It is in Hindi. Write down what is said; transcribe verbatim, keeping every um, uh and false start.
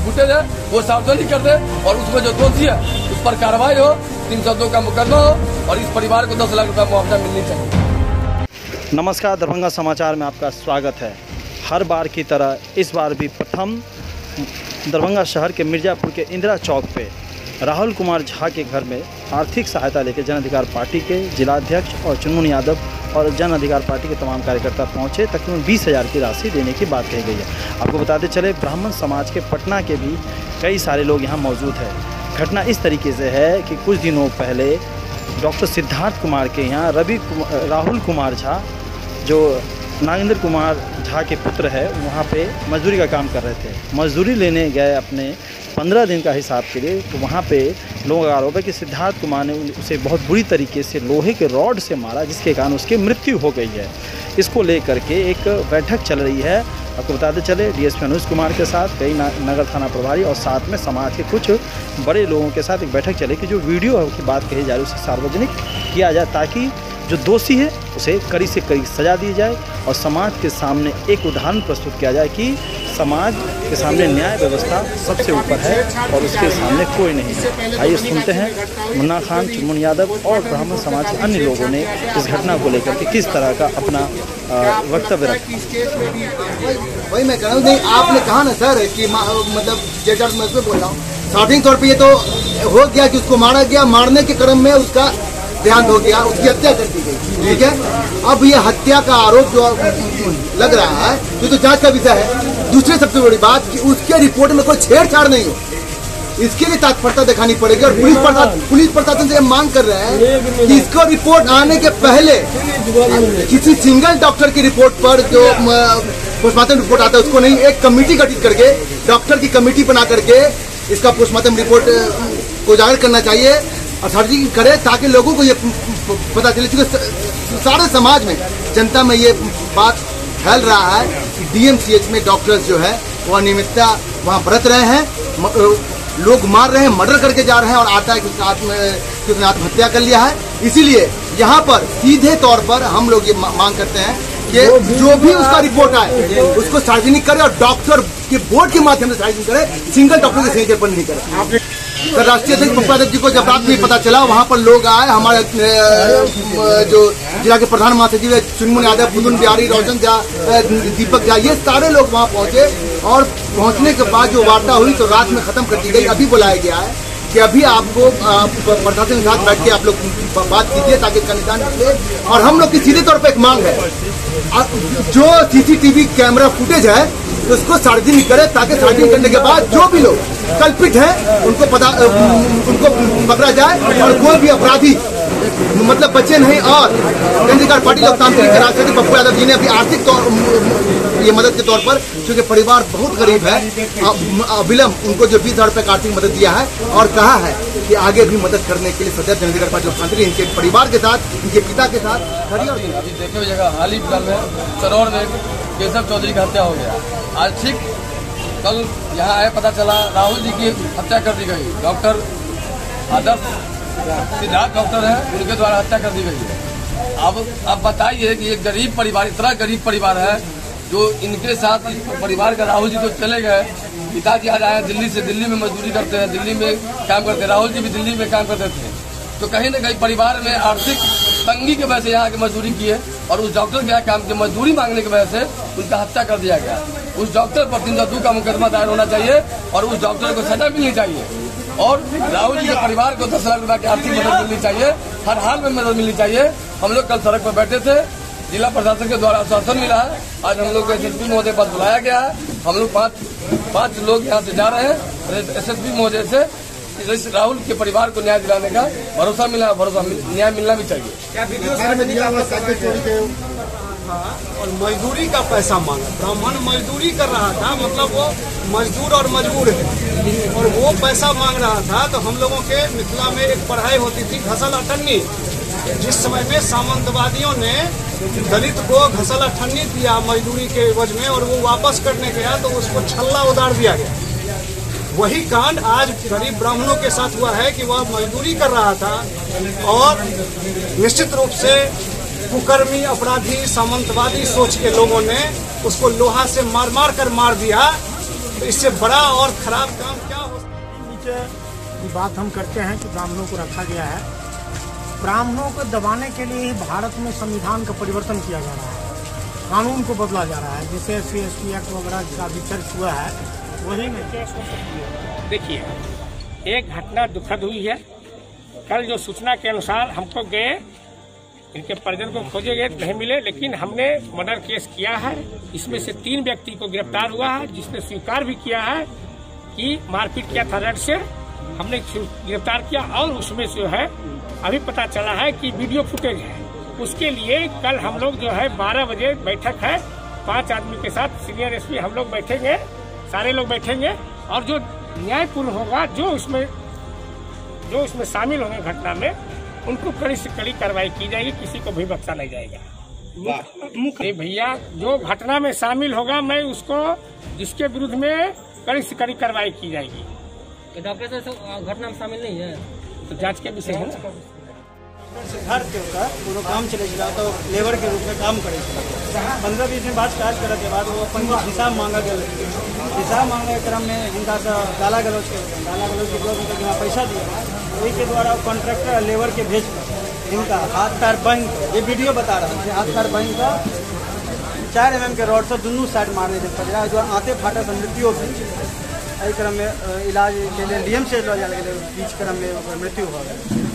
फुटेज है वो सार्वजनिक कर दे और उसमें जो दोषी है उस पर कार्रवाई हो, तीन सौ दो का मुकदमा हो और इस परिवार को दस लाख रुपया मुआवजा मिलनी चाहिए। नमस्कार, दरभंगा समाचार में आपका स्वागत है। हर बार की तरह इस बार भी प्रथम दरभंगा शहर के मिर्जापुर के इंदिरा चौक पे राहुल कुमार झा के घर में आर्थिक सहायता लेकर जन अधिकार पार्टी के जिलाध्यक्ष और चुनमुन यादव और जन अधिकार पार्टी के तमाम कार्यकर्ता पहुंचे। तकरीबन बीस हज़ार की राशि देने की बात कही गई है। आपको बताते चले, ब्राह्मण समाज के पटना के भी कई सारे लोग यहाँ मौजूद हैं। घटना इस तरीके से है कि कुछ दिनों पहले डॉक्टर सिद्धार्थ कुमार के यहाँ रवि कुमार राहुल कुमार झा जो नागेंद्र कुमार झा के पुत्र है, वहाँ पे मजदूरी का काम कर रहे थे। मजदूरी लेने गए अपने पंद्रह दिन का हिसाब के लिए, तो वहाँ पे लोगों का आरोप है कि सिद्धार्थ कुमार ने उसे बहुत बुरी तरीके से लोहे के रॉड से मारा, जिसके कारण उसकी मृत्यु हो गई है। इसको लेकर के एक बैठक चल रही है। आपको बताते चले, डीएसपी अनुज कुमार के साथ कई नगर थाना प्रभारी और साथ में समाज के कुछ बड़े लोगों के साथ एक बैठक चले कि जो वीडियो की बात कही जा रही है उसे सार्वजनिक किया जाए, ताकि जो दोषी है उसे कड़ी से कड़ी सजा दी जाए और समाज के सामने एक उदाहरण प्रस्तुत किया जाए कि समाज के सामने न्याय व्यवस्था सबसे ऊपर है और उसके सामने कोई नहीं है। आइए सुनते हैं मुन्ना खान, चुनमुन यादव और ब्राह्मण समाज के अन्य लोगों ने इस घटना को लेकर के किस तरह का अपना वक्तव्य रखा। वही मैं कह रहा हूँ, नहीं आपने कहा ना सर कि मतलब जैसा मैं उसमें बोल रहा हूँ, स्टार्टिंग तौर पर ये तो हो गया कि उसको मारा गया, मारने के क्रम में उसका देहांत हो गया, उसकी हत्या कर दी गई। ठीक है, अब ये हत्या का आरोप जो लग रहा है ये तो जांच का विषय है। दूसरी सबसे बड़ी बात कि उसके रिपोर्ट में कोई छेड़छाड़ नहीं हो, इसके लिए तत्परता दिखानी पड़ेगी। और पुलिस प्रशासन पुलिस प्रशासन से मांग कर रहे हैं कि इसको रिपोर्ट आने के पहले किसी सिंगल डॉक्टर की रिपोर्ट पर जो पोस्टमार्टम रिपोर्ट आता है उसको नहीं, एक कमेटी गठित करके डॉक्टर की कमेटी बना करके इसका पोस्टमार्टम रिपोर्ट को उजागर करना चाहिए और सर्जरी करे, ताकि लोगों को ये पता चले। क्योंकि सारे समाज में, जनता में ये बात फैल रहा है कि डीएमसीएच में डॉक्टर्स जो है वो अनियमितता वहाँ बरत रहे हैं, लोग मार रहे हैं, मर्डर करके जा रहे हैं और आता है कि उसने आत्महत्या कर लिया है। इसीलिए यहाँ पर सीधे तौर पर हम लोग ये मांग करते हैं कि जो भी उसका रिपोर्ट आए उसको सार्वजनिक करे और डॉक्टर के बोर्ड के माध्यम से सार्वजनिक करे, सिंगल डॉक्टर के सिग्नेचर पर नहीं करे। तो राष्ट्रीय अध्यक्ष पप्पादत्त जी को जब रात में पता चला, वहाँ पर लोग आए, हमारे जो जिला के प्रधान महासचिव है चुनमुन यादव, पुतुन बिहारी, रोशन झा, दीपक झा, ये सारे लोग वहाँ पहुँचे और पहुँचने के बाद जो वार्ता हुई तो रात में खत्म कर दी गई। अभी बुलाया गया है कि अभी आपको प्रशासन के साथ बैठ के आप लोग बात कीजिए ताकि इसका निदान निकले। और हम लोग की सीधे तौर पर एक मांग है, जो सीसीटीवी कैमरा फुटेज है उसको सार्वजनिक करे, ताकि सार्वजनिक करने के बाद जो भी लोग कल्पित हैं उनको पता उनको पकड़ा जाए और कोई भी अपराधी मतलब बचे नहीं। और जन अधिकार पार्टी लोकतांत्रिक के राष्ट्रपति पप्पू यादव जी ने अभी आर्थिक तौर ये मदद के तौर पर, क्योंकि परिवार बहुत गरीब है, अविलंब उनको जो बीस हजार रुपये का आर्थिक मदद दिया है और कहा है कि आगे भी मदद करने के लिए सदैव जन अधिकार पार्टी लोकतांत्रिक इनके परिवार के साथ, इनके पिता के साथ खड़ी। और अभी देखे हुए जगह हाल ही फिलहाल में सरोवर में केशव चौधरी की हत्या हो गया। आज ठीक कल यहाँ आए, पता चला राहुल जी की हत्या कर दी गई। डॉक्टर आदर्श सिद्धार्थ डॉक्टर है, उनके द्वारा हत्या कर दी गई है। अब अब बताइए कि एक गरीब परिवार, इतना गरीब परिवार है जो इनके साथ इस परिवार का, राहुल जी तो चले गए, पिताजी आज आए दिल्ली से, दिल्ली में मजदूरी करते हैं, दिल्ली में काम करते हैं, राहुल जी भी दिल्ली में काम करते थे। तो कहीं ना कहीं परिवार में आर्थिक तंगी की वजह से यहाँ की मजदूरी किए और उस डॉक्टर के यहाँ काम की मजदूरी मांगने की वजह से उनका हत्या कर दिया गया। उस डॉक्टर पर तीन सौ दो का मुकदमा दायर होना चाहिए और उस डॉक्टर को सजा मिलनी चाहिए और राहुल जी के परिवार को दस लाख रुपए की आर्थिक मदद मिलनी चाहिए, हर हाल में मदद मिलनी चाहिए। हम लोग कल सड़क पर बैठे थे, जिला प्रशासन के द्वारा आश्वासन मिला है। आज हम लोग को एसएसपी महोदय पास बुलाया गया है। हम लोग पाँच पाँच लोग यहाँ से जा रहे हैं एसएसपी महोदय से राहुल के परिवार को न्याय दिलाने का भरोसा मिला, भरोसा न्याय मिलना भी चाहिए। और मजदूरी का पैसा मांगा, ब्राह्मण मजदूरी कर रहा था, मतलब वो मजदूर और मजबूर है और वो पैसा मांग रहा था। तो हम लोगों के मिथिला में एक पढ़ाई होती थी घसल अठन्नी, जिस समय में सामंतवादियों ने दलित को घसल अठन्नी दिया मजदूरी के एवज में और वो वापस करने गया तो उसको छल्ला उतार दिया गया। वही कांड आज गरीब ब्राह्मणों के साथ हुआ है कि वह मजदूरी कर रहा था और निश्चित रूप से कुकर्मी अपराधी सामंतवादी सोच के लोगों ने उसको लोहा से मार मार कर मार दिया तो इससे बड़ा और खराब काम क्या हो सकता है? नीचे की बात हम करते हैं कि ब्राह्मणों को रखा गया है। ब्राह्मणों को दबाने के लिए ही भारत में संविधान का परिवर्तन किया जा रहा है, कानून को बदला जा रहा है। जैसे S C S T act वगैरह का भी चर्च हुआ है, वही में केस हो सकती है। देखिए, एक घटना दुखद हुई है। कल जो सूचना के अनुसार हमको गए, इनके परिजन को खोजे गए, नहीं मिले, लेकिन हमने मर्डर केस किया है। इसमें से तीन व्यक्ति को गिरफ्तार हुआ है, जिसने स्वीकार भी किया है कि मारपीट किया था रड से। हमने गिरफ्तार किया और उसमें जो है अभी पता चला है कि वीडियो फुटेज है। उसके लिए कल हम लोग जो है बारह बजे बैठक है, पांच आदमी के साथ सीनियर एस पी हम लोग बैठेंगे, सारे लोग बैठेंगे और जो न्यायपूर्ण होगा, जो उसमें जो इसमें शामिल होंगे घटना में, उनको कड़ी से कड़ी कार्रवाई की जाएगी, किसी को भी बख्शा नहीं जाएगा। नहीं भैया, जो घटना में शामिल होगा मैं उसको, जिसके विरुद्ध में कड़ी से कड़ी कार्रवाई की जाएगी। डॉक्टर से घटना में शामिल नहीं है तो जांच के विषय है ना। घर के होकर कोनो काम चले चला तो लेबर के रूप में काम करे पंद्रह बीस दिन बाद काज करे के बाद वो अपन हिसाब मांगा गया। हिसाब मांगे के क्रम में हिंदा से गाला गलौज के गाला गलौज के विरोध में पैसा दिया, वही के द्वारा कॉन्ट्रैक्टर लेबर के भेज कर इनका हाथ पैर बांध कर, ये वीडियो बता रहा है, हाथ पैर बांध कर चार एम एम के रॉड से दोनों साइड मारने थे पजरा, जो आते फाटे से मृत्यु हो गई। क्रम में इलाज के लिए डी एम से बीच क्रम में मृत्यु हो गई।